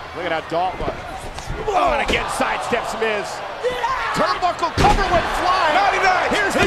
Look at how Dalton. Oh, and again sidesteps Miz. Turnbuckle cover went flying. 99. Here's